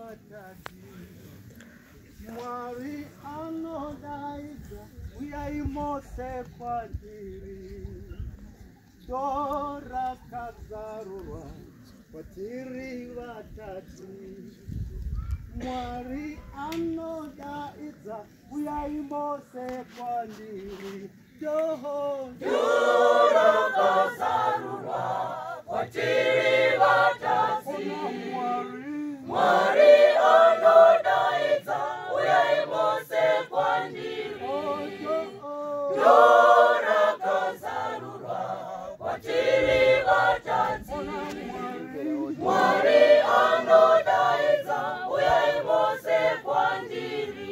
vatati Mwari anodaidza uyai mose kwatiri Dora kazarurwa kwatiri vatati Mwari anodaidza uyai mose kwandiri Dora kazarurwa kwatiri vatati Mwari anodaidza uyai mose kwandiri Dora kazarurwa kwatiri vatati Mwari anodaidza uyai mose kwandiri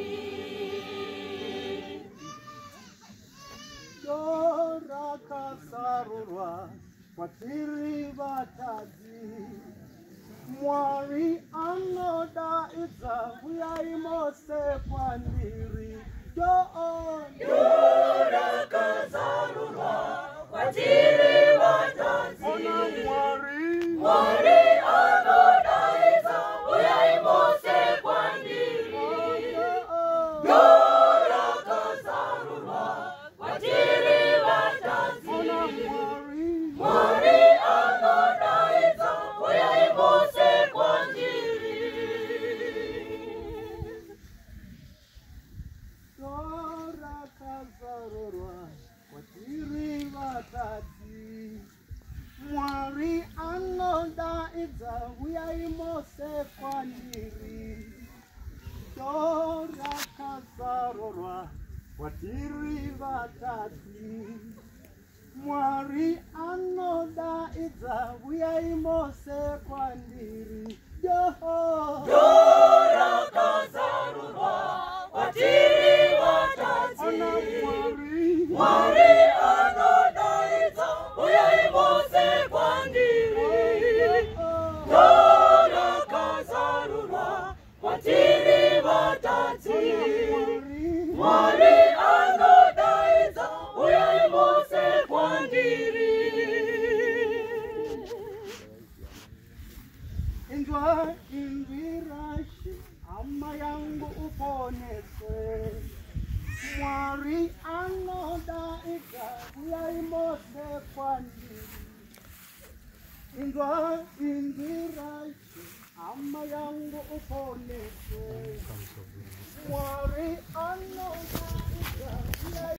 Dora kazarurwa kwatiri vatati Mwari anodaidza uyai mose kwandiri Dora kazarurwa kwatiri vatati Mwari anodaidza uyai mose kwandiri Dora kazarurwa kwatiri vatati Mwari anodaidza uyai mose kwandiri Dora kazarurwa kwatiri vatati Mwari anodaidza uyai mose kwandiri Dora kazarurwa kwatiri vatati Mwari anodaidza uyai mose kwandiri Dora kazarurwa kwatiri vatati Mwari anodaidza uyai mose kwandiri Dora kazarurwa kwatiri vatati Mwari anodaidza uyai mose kwandiri Inzwa inzwirashi hama yangu uponeswe Mwari anodaidza uyai mose kwandiri Inzwa inzwirashi hama yangu uponeswe Mwari anodaidza uyai